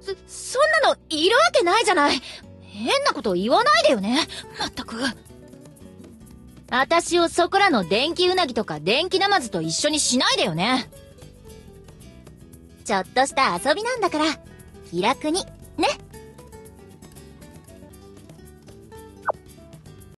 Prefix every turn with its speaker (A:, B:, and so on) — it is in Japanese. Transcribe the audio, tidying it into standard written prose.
A: そんなのいるわけないじゃない。変なこと言わないでよね。まったく。私をそこらの電気うなぎとか電気ナマズと一緒にしないでよね。ちょっとした遊びなんだから、気楽に、ね。